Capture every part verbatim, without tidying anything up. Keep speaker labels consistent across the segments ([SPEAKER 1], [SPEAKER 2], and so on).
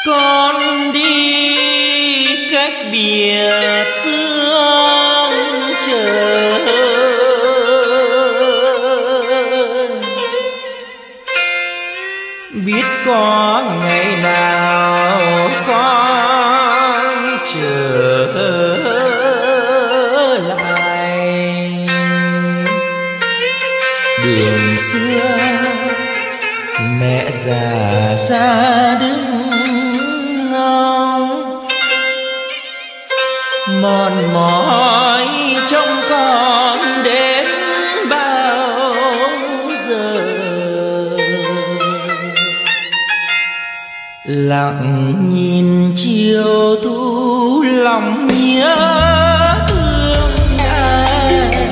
[SPEAKER 1] Con đi cách biệt phương trời, biết có ngày nào con trở lại. Đường xưa mẹ già ra đứng ngóng, mòn mỏi trong con đến bao giờ. Lặng nhìn chiều thu lòng nhớ thương ai,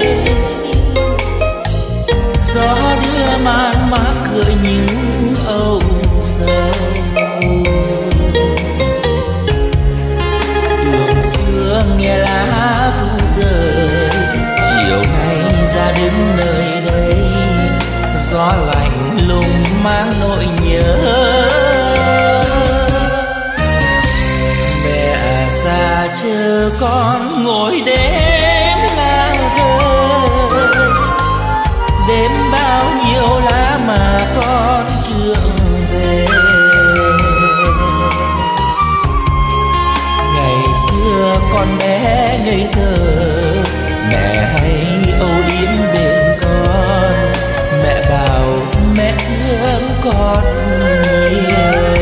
[SPEAKER 1] gió đưa man mát gợi những âu sầu. Đường xưa nghe lá thu rơi, chiều nay ra đứng nơi đây, gió lạnh lùng mang nỗi nhớ. Mẹ già chờ con ngồi đêm ngang rơi, đêm bao nhiêu lá mà con chưa về. Ngày xưa con bé ngây thơ, mẹ hay âu yếm bên con, mẹ bảo mẹ thương con nhiều.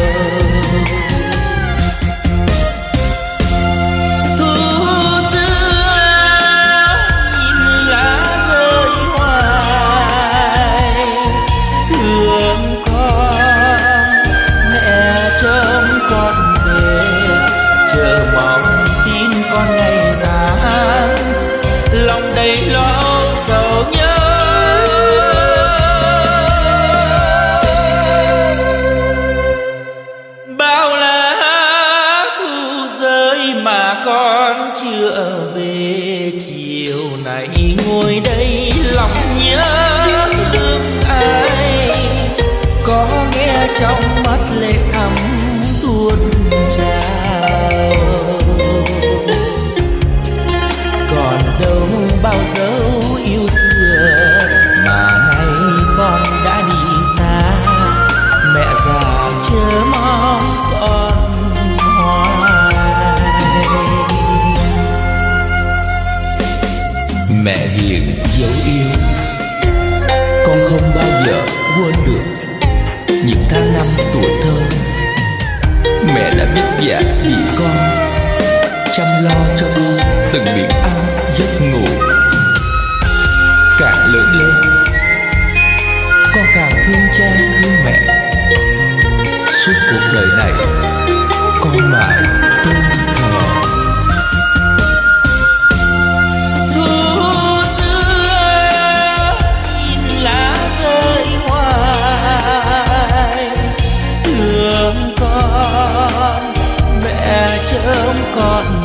[SPEAKER 1] Ngồi đây lòng nhớ thương ai, có nghe trong mắt lệ thắm tuôn trào. Còn đâu bao dấu yêu xưa mà nay con đã đi xa, mẹ già chờ mong con hoài. Mẹ hiền dấu yêu, con không bao giờ quên được những tháng năm tuổi thơ. Mẹ đã vất vả vì con, chăm lo cho con từng miệng ăn giấc ngủ. Càng lớn lên, con càng thương cha thương mẹ. Suốt cuộc đời này, con mãi tôn thờ. Con mẹ chớm con